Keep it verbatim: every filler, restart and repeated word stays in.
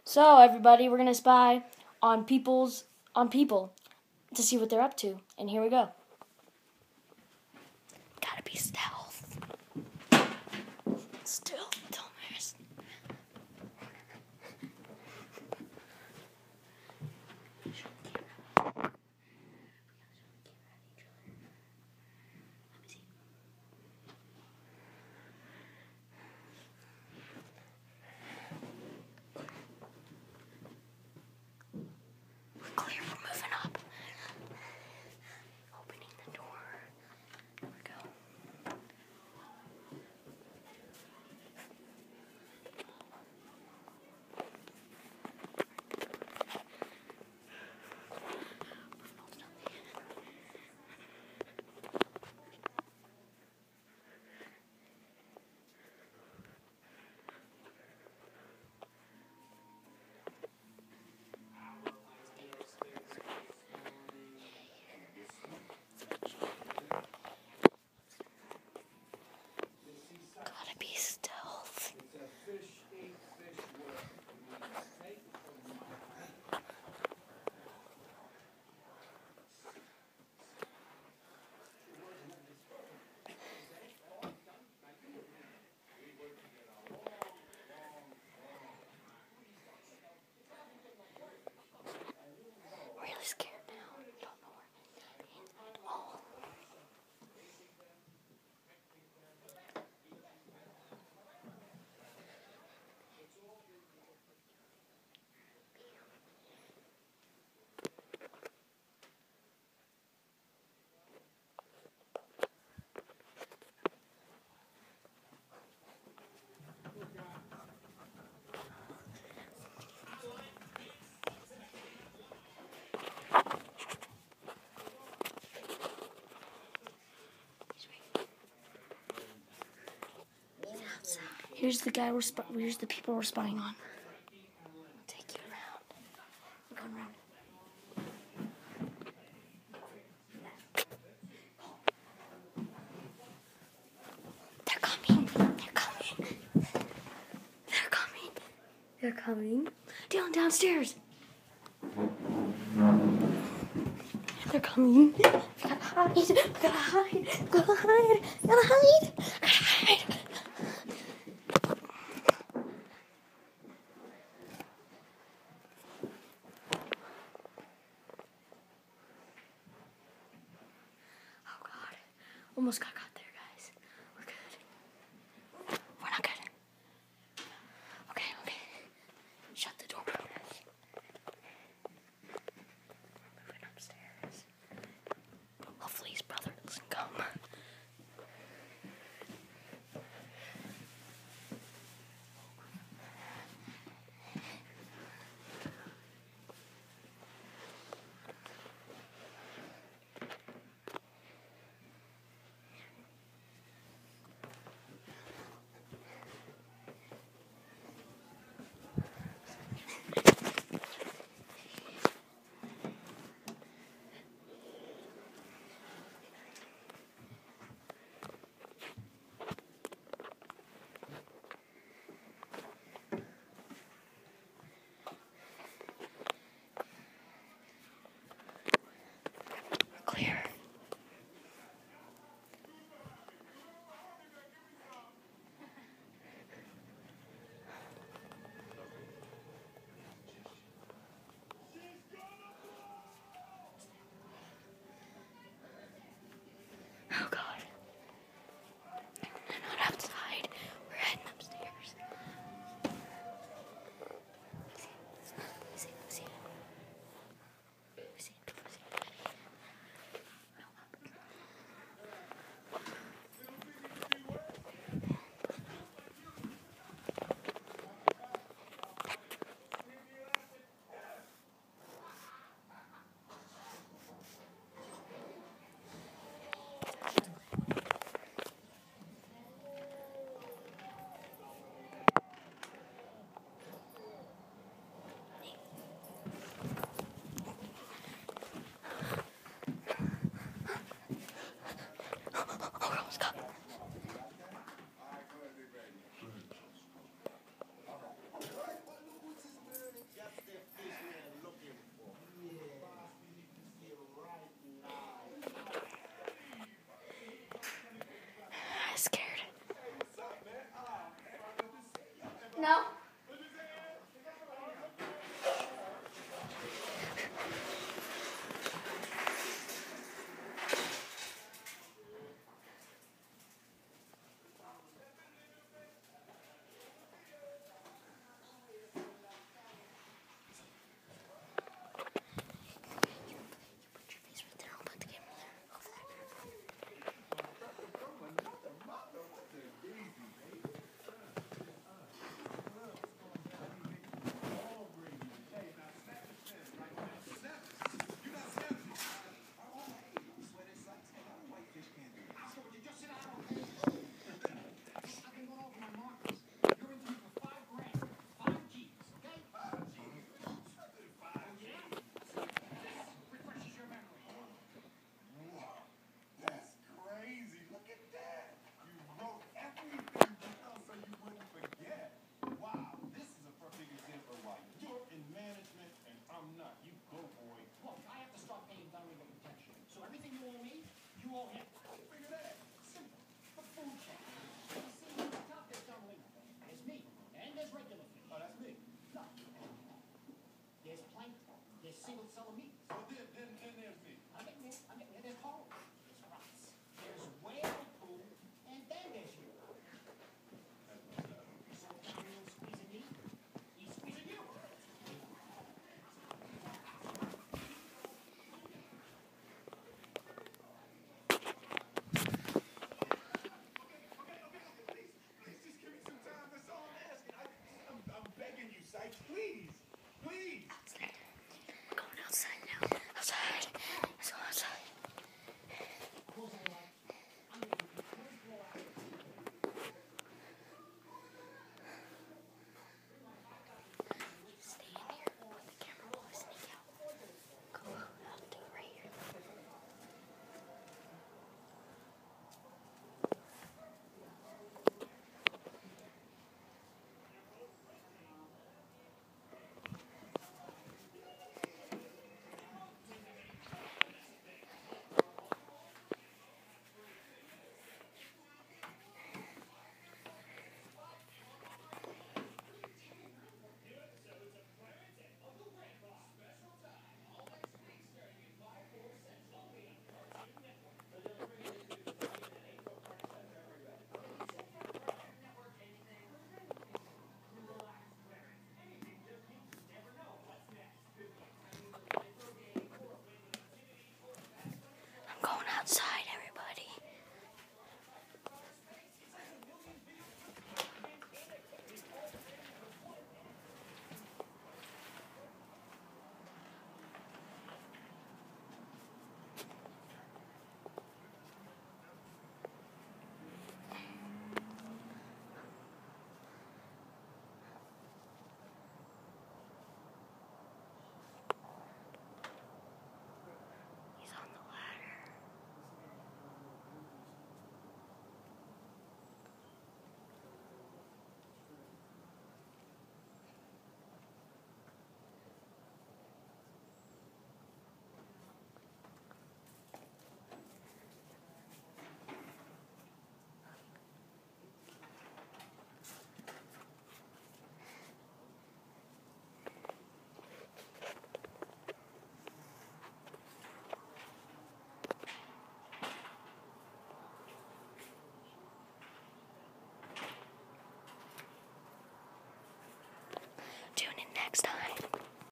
So everybody, we're gonna spy on people's on people to see what they're up to. And here we go. Gotta be stealth. Stealth, dumbass. We're clear, we're moving up. Opening the door. There we go. Gotta be stealth. Really scared now. Don't know where I'm being at all. Here's the guy we're sp- here's the people we're spying on. I'll take you around. We're going around. They're coming. They're coming. They're coming. They're coming. Down downstairs. They're coming. Gotta hide. Gotta hide. Gotta hide. Gotta hide. Gotta hide. Oh God. Almost got caught there, guys. We're good. We're not good. Okay, okay. Shut the door. We're moving upstairs. Hopefully his brother doesn't come. all him. Figure that. Simple. The food chain. You see, at the top there's Darling. There's me. And there's regular fish. Oh, that's me. No. There's plankton. There's single cell meat.